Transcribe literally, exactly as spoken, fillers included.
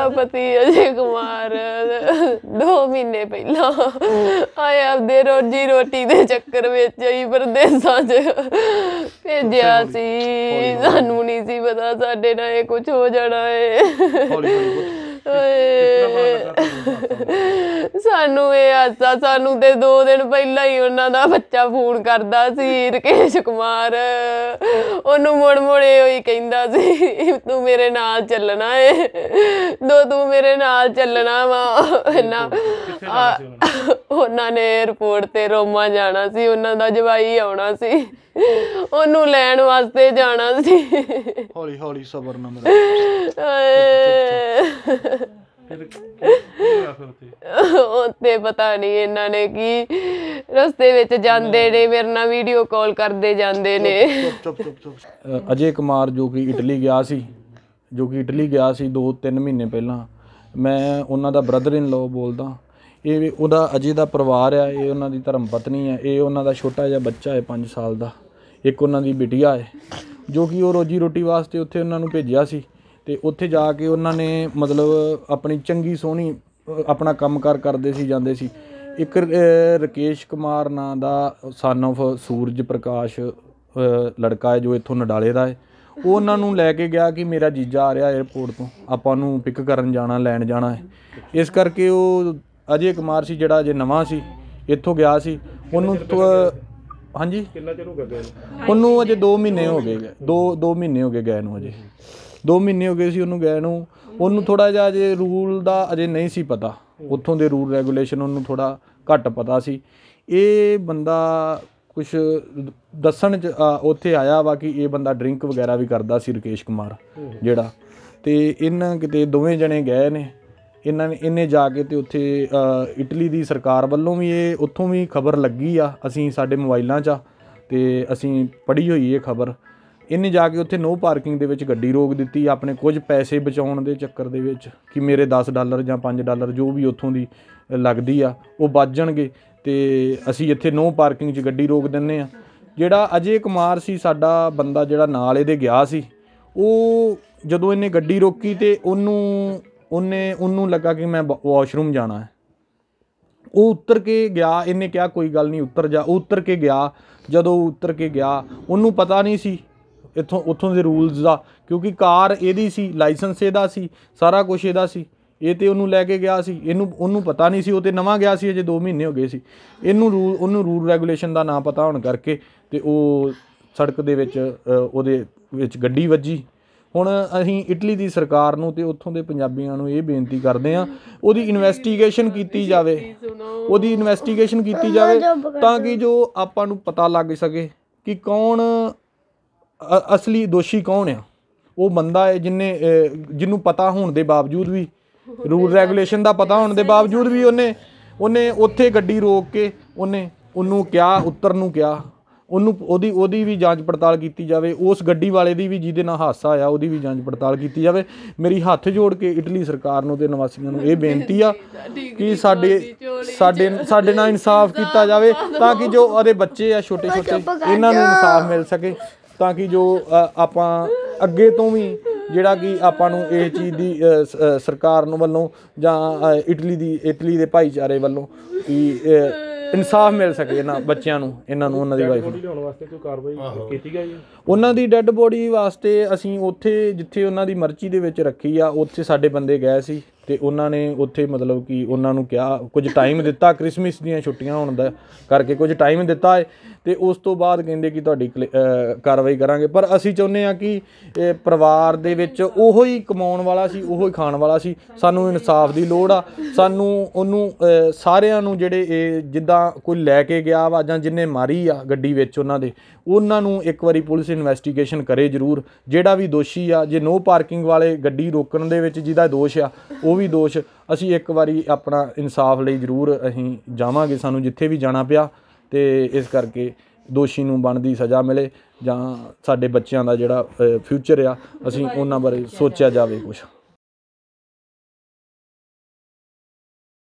मेरा पति अजय कुमार दो महीने पहला आए आपदे रोजी रोटी दे चक्कर विच ही परदेसां च भेजिया सी सानू नहीं सी पता साडे नाल कुछ हो जाना है सानू ये हादसा सानू ते दो दिन पहला ही उन्हां दा बच्चा फोन करदा सी रकेश कुमार ओनू मुड़ मुड़ ही कहंदा सी तू मेरे नाल चलना है दो तू मेरे नाल चलना वा ना उन्हां ने एयरपोर्ट ते रोमा जाना सी उन्हां दा जवाई आउणा सी ओनू लैण वास्ते जाना सी हौली हौली सबर ना मेरा उत्ते पता नहीं इन्हां ने की रस्ते विच जांदे ने मेरे नाल वीडियो कॉल करदे जांदे ने। अजय कुमार जो कि इटली गया सी जो कि इटली गया सी दो तीन महीने पहला मैं उन्हां दा ब्रदर इन लॉ बोलदा ये उहदा अजय दा परिवार है ये उन्हां दी धर्म पत्नी है ये उन्हां दा छोटा जिहा बच्चा है पाँच साल दा एक उन्हां दी बिटिया है जो कि वो रोजी रोटी वास्ते उत्थे उन्हां नूं भेजिया सी ते उत्थे जाके उन्हां ने मतलब अपनी चंगी सोहनी अपना काम कार करदे सी जांदे सी। एक रकेश कुमार नां दा सन ऑफ सूरज प्रकाश लड़का है जो इत्थों नडाले दा है वो उन्हां नूं लैके गया कि मेरा जीजा आ रहा एयरपोर्ट तो आपां नूं पिक करन जाना लैण जाना है इस करके वो अजय कुमार सी जिहड़ा अजे नवां सी इत्थों गया सी उन्होंने हाँ जी उन्होंने अजे दो महीने हो गए दो दो महीने हो गए गए नूं अजे दो महीने हो गए सी उन्होंने गए नूं उन्होंने थोड़ा जिहा अजे रूल दा अजे नहीं सी पता उत्थों दे रूल रेगूलेशन उन्होंने थोड़ा घट पता सी। ये बंदा कुछ दस्सण च उत्थे आया वा कि ये बंदा ड्रिंक वगैरह भी करदा सी रकेश कुमार जिहड़ा ते इन्हां किते दोवें जने गए ने इन्हां ने इन्हें जाके ते उत्थे इटली दी सरकार वल्लों भी ये उत्थों भी खबर लगी आ असीं साडे मोबाइलां च ते असीं पढ़ी होई ये खबर इन्हें जाके उत्थे नो पार्किंग दे विच गड्डी रोक दित्ती अपने कुछ पैसे बचाउण दे चक्कर दे विच कि मेरे दस डॉलर जां पाँच डॉलर जो भी उत्थों दी लगदी आ वो बच जाणगे ते असीं इत्थे नो पार्किंग च गड्डी रोक दिंदे आ। जिहड़ा अजय कुमार सी साडा बंदा जिहड़ा नाल इहदे गया सी ਉਹ ਜਦੋਂ ਇਹਨੇ ਗੱਡੀ ਰੋਕੀ ਤੇ ਉਹਨੂੰ ਉਹਨੇ ਉਹਨੂੰ ਲੱਗਾ ਕਿ ਮੈਂ ਵਾਸ਼ਰੂਮ ਜਾਣਾ ਹੈ ਉਹ ਉੱਤਰ ਕੇ ਗਿਆ ਇਹਨੇ ਕਿਹਾ ਕੋਈ ਗੱਲ ਨਹੀਂ ਉੱਤਰ ਜਾ ਉਹ ਉੱਤਰ ਕੇ ਗਿਆ ਜਦੋਂ ਉੱਤਰ ਕੇ ਗਿਆ ਉਹਨੂੰ ਪਤਾ ਨਹੀਂ ਸੀ ਇੱਥੋਂ ਉੱਥੋਂ ਦੇ ਰੂਲਸ ਦਾ ਕਿਉਂਕਿ ਕਾਰ ਇਹਦੀ ਸੀ ਲਾਇਸੈਂਸ ਇਹਦਾ ਸੀ ਸਾਰਾ ਕੁਝ ਇਹਦਾ ਸੀ ਇਹ ਤੇ ਉਹਨੂੰ ਲੈ ਕੇ ਗਿਆ ਸੀ ਇਹਨੂੰ ਉਹਨੂੰ ਪਤਾ ਨਹੀਂ ਸੀ ਉਹ ਤੇ ਨਵਾਂ ਗਿਆ ਸੀ ਅਜੇ ਦੋ ਮਹੀਨੇ ਹੋ ਗਏ ਸੀ ਇਹਨੂੰ ਰੂਲ ਉਹਨੂੰ ਰੂਲ ਰੈਗੂਲੇਸ਼ਨ ਦਾ ਨਾ ਪਤਾ ਹੋਣ ਕਰਕੇ ਤੇ ਉਹ ਸੜਕ ਦੇ ਵਿੱਚ ਉਹਦੇ ਵਿੱਚ ਗੱਡੀ ਵੱਜੀ। ਹੁਣ ਅਸੀਂ ਇਟਲੀ ਦੀ ਸਰਕਾਰ ਨੂੰ ਤੇ ਉੱਥੋਂ ਦੇ ਪੰਜਾਬੀਆਂ ਨੂੰ ਇਹ ਬੇਨਤੀ ਕਰਦੇ ਹਾਂ ਉਹਦੀ ਇਨਵੈਸਟੀਗੇਸ਼ਨ ਕੀਤੀ ਜਾਵੇ ਉਹਦੀ ਇਨਵੈਸਟੀਗੇਸ਼ਨ ਕੀਤੀ ਜਾਵੇ ਤਾਂ ਕਿ ਜੋ ਆਪਾਂ ਨੂੰ ਪਤਾ ਲੱਗ ਸਕੇ ਕਿ ਕੌਣ ਅਸਲੀ ਦੋਸ਼ੀ ਕੌਣ ਆ। ਉਹ ਬੰਦਾ ਹੈ ਜਿਹਨੇ ਜਿਹਨੂੰ ਪਤਾ ਹੋਣ ਦੇ ਬਾਵਜੂਦ ਵੀ रूल रेगूलेशन का पता होने के बावजूद भी उन्हें उन्हें उत्थे गड्डी रोक के उन्हें उन्होंने क्या उत्तर नूं क्या उन्होंने ओदी भी जांच पड़ताल की जाए उस गड्डी वाले दी भी जिहदे नाल हादसा आया ओदी भी जांच पड़ताल की जाए। मेरी हत्थ जोड़ के इटली सरकार नूं ते निवासियों नूं ये बेनती आ कि साडे साडे साडे नाल इंसाफ किया जाए ताकि जो उहदे बच्चे आ छोटे छोटे इन्हां नूं इंसाफ मिल सके ताकि जो आपां अगे तो भी ਜਿਹੜਾ ਕਿ ਆਪਾਂ ਨੂੰ ਇਹ ਚੀਜ਼ ਦੀ ਸਰਕਾਰ ਨੂੰ ਵੱਲੋਂ ਜਾਂ ਇਟਲੀ ਦੀ ਇਟਲੀ ਦੇ ਭਾਈਚਾਰੇ ਵੱਲੋਂ ਕਿ ਇਨਸਾਫ ਮਿਲ ਸਕੇ ਇਹਨਾਂ ਬੱਚਿਆਂ ਨੂੰ ਇਹਨਾਂ ਨੂੰ ਉਹਨਾਂ ਦੀ ਵਾਈਫ ਨੂੰ ਵਾਸਤੇ ਕੋਈ ਕਾਰਵਾਈ ਕੀਤੀ ਗਈ ਹੈ। ਉਹਨਾਂ ਦੀ ਡੈੱਡ ਬੋਡੀ ਵਾਸਤੇ ਅਸੀਂ ਉੱਥੇ ਜਿੱਥੇ ਉਹਨਾਂ ਦੀ ਮਰਚੀ ਦੇ ਵਿੱਚ ਰੱਖੀ ਆ ਉੱਥੇ ਸਾਡੇ ਬੰਦੇ ਗਏ ਸੀ ਤੇ ਉਹਨਾਂ ਨੇ ਉੱਥੇ ਮਤਲਬ ਕਿ ਉਹਨਾਂ ਨੂੰ ਕਿਹਾ ਕੁਝ ਟਾਈਮ ਦਿੱਤਾ ਕ੍ਰਿਸਮਸ ਦੀਆਂ ਛੁੱਟੀਆਂ ਹੋਣ ਦਾ ਕਰਕੇ ਕੁਝ ਟਾਈਮ ਦਿੱਤਾ ਹੈ ਤੇ ਉਸ ਤੋਂ ਬਾਅਦ ਕਹਿੰਦੇ ਕਿ ਤੁਹਾਡੀ ਕਾਰਵਾਈ ਕਰਾਂਗੇ। ਪਰ ਅਸੀਂ ਚਾਹੁੰਦੇ ਹਾਂ ਕਿ ਪਰਿਵਾਰ ਦੇ ਵਿੱਚ ਉਹੋ ਹੀ ਕਮਾਉਣ ਵਾਲਾ ਸੀ ਉਹੋ ਹੀ ਖਾਣ ਵਾਲਾ ਸੀ ਸਾਨੂੰ ਇਨਸਾਫ ਦੀ ਲੋੜ ਆ ਸਾਨੂੰ ਉਹਨੂੰ ਸਾਰਿਆਂ ਨੂੰ ਜਿਹੜੇ ਇਹ ਜਿੱਦਾਂ ਕੋਈ ਲੈ ਕੇ ਗਿਆ ਵਾ ਜਾਂ ਜਿਹਨੇ ਮਾਰੀ ਆ ਗੱਡੀ ਵਿੱਚ ਉਹਨਾਂ ਦੇ ਉਹਨਾਂ ਨੂੰ ਇੱਕ ਵਾਰੀ ਪੁਲਿਸ ਇਨਵੈਸਟੀਗੇਸ਼ਨ ਕਰੇ ਜ਼ਰੂਰ ਜਿਹੜਾ ਵੀ ਦੋਸ਼ੀ ਆ ਜੇ ਨੋ ਪਾਰਕਿੰਗ ਵਾਲੇ ਗੱਡੀ ਰੋਕਣ ਦੇ ਵਿੱਚ ਜਿਹਦਾ ਦੋਸ਼ ਆ ਉਹ ਵੀ ਦੋਸ਼ ਅਸੀਂ ਇੱਕ ਵਾਰੀ ਆਪਣਾ ਇਨਸਾਫ ਲਈ ਜ਼ਰੂਰ ਅਸੀਂ ਜਾਵਾਂਗੇ ਸਾਨੂੰ ਜਿੱਥੇ ਵੀ ਜਾਣਾ ਪਿਆ ਤੇ ਇਸ ਕਰਕੇ ਦੋਸ਼ੀ ਨੂੰ ਬਣਦੀ ਸਜ਼ਾ ਮਿਲੇ ਜਾਂ ਸਾਡੇ ਬੱਚਿਆਂ ਦਾ ਜਿਹੜਾ ਫਿਊਚਰ ਆ ਅਸੀਂ ਉਹਨਾਂ ਬਾਰੇ ਸੋਚਿਆ ਜਾਵੇ ਕੁਛ।